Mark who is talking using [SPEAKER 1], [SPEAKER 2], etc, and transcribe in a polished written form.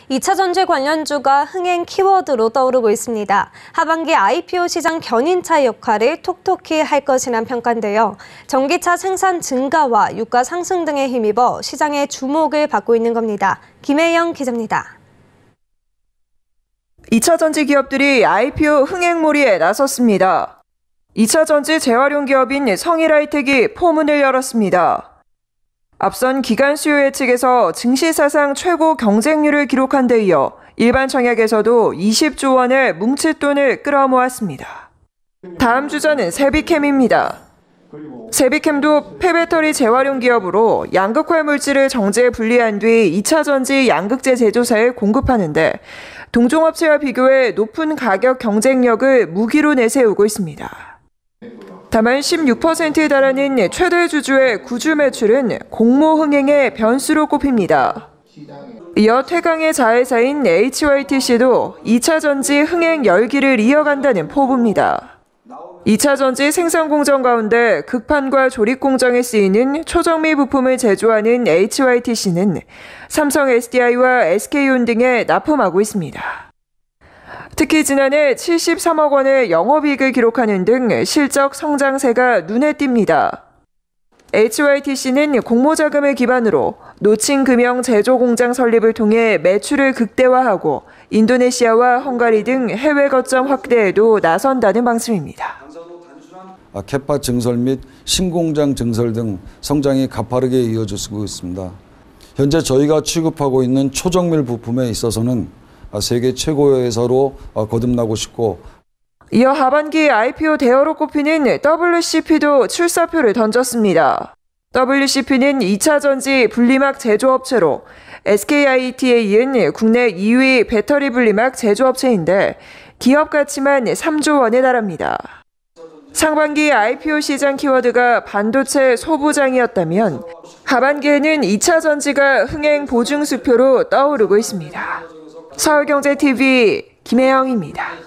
[SPEAKER 1] 2차 전지 관련주가 흥행 키워드로 떠오르고 있습니다. 하반기 IPO 시장 견인차 역할을 톡톡히 할 것이란 평가인데요. 전기차 생산 증가와 유가 상승 등에 힘입어 시장의 주목을 받고 있는 겁니다. 김혜영 기자입니다.
[SPEAKER 2] 2차 전지 기업들이 IPO 흥행몰이에 나섰습니다. 2차 전지 재활용 기업인 성일하이텍이 포문을 열었습니다. 앞선 기관 수요 예측에서 증시 사상 최고 경쟁률을 기록한 데 이어 일반 청약에서도 20조 원의 뭉칫돈을 끌어모았습니다. 다음 주자는 세비캠입니다. 세비캠도 폐배터리 재활용 기업으로 양극화 물질을 정제 분리한 뒤 2차 전지 양극재 제조사에 공급하는데 동종업체와 비교해 높은 가격 경쟁력을 무기로 내세우고 있습니다. 다만 16%에 달하는 최대 주주의 구주 매출은 공모 흥행의 변수로 꼽힙니다. 이어 태강의 자회사인 HYTC도 2차 전지 흥행 열기를 이어간다는 포부입니다. 2차 전지 생산 공정 가운데 극판과 조립 공정에 쓰이는 초정밀 부품을 제조하는 HYTC는 삼성 SDI와 SK온 등에 납품하고 있습니다. 특히 지난해 73억 원의 영업이익을 기록하는 등 실적 성장세가 눈에 띕니다. HYTC는 공모자금을 기반으로 노칭 금형 제조 공장 설립을 통해 매출을 극대화하고 인도네시아와 헝가리 등 해외 거점 확대에도 나선다는 방침입니다.
[SPEAKER 3] 캐파 증설 및 신공장 증설 등 성장이 가파르게 이어지고 있습니다. 현재 저희가 취급하고 있는 초정밀 부품에 있어서는 세계 최고의 회사로 거듭나고 싶고,
[SPEAKER 2] 이어 하반기 IPO 대어로 꼽히는 WCP도 출사표를 던졌습니다. WCP는 2차 전지 분리막 제조업체로 SKIET에 이은 국내 2위 배터리 분리막 제조업체인데 기업 가치만 3조 원에 달합니다. 상반기 IPO 시장 키워드가 반도체 소부장이었다면 하반기에는 2차 전지가 흥행 보증 수표로 떠오르고 있습니다. 서울경제TV 김혜영입니다.